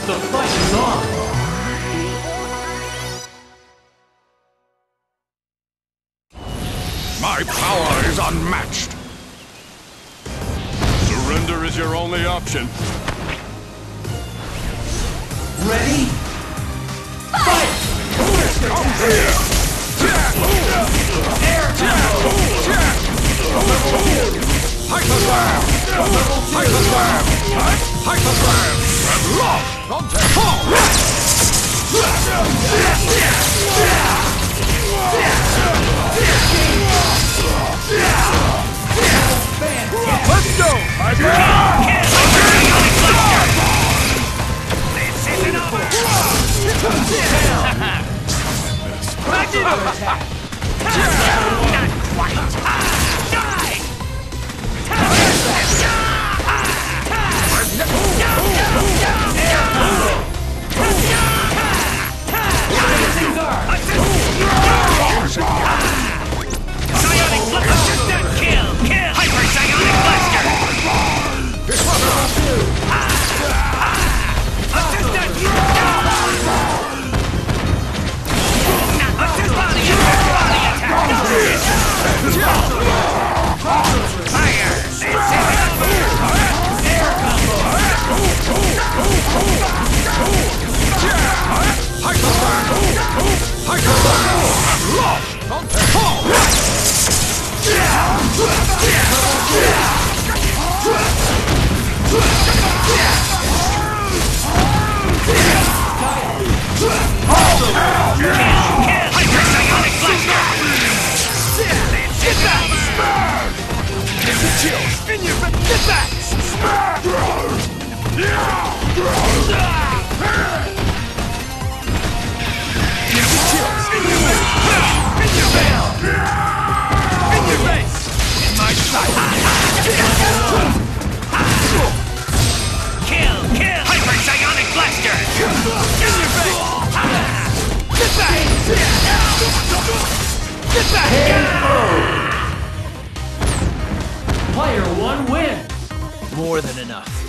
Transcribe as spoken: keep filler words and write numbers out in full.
The fight is on! My power is unmatched! Surrender is your only option. Ready? Fight! Come here! Air combo! Hyper Slam! Hyper Slam! Hyper Slam! And lock! Contact! Let's go! Hyper! This isn't over! Magneto attack! Not quite! Die! Psionic Blaster! Kill! Kill! Hyper Psionic Blaster! Assistant! Assist body attack! Body attack! Fire! This isn't over! Air combo! Hyper Slam! Hyper Slam! And lock! Contact! Get back! Get the chills! In your back! Get back! Get the chills! In your back! In your back! In your face! In my sight! Kill! Kill! Hyper Psionic Blaster! In your face! Get back! Get back! Player one wins! More than enough.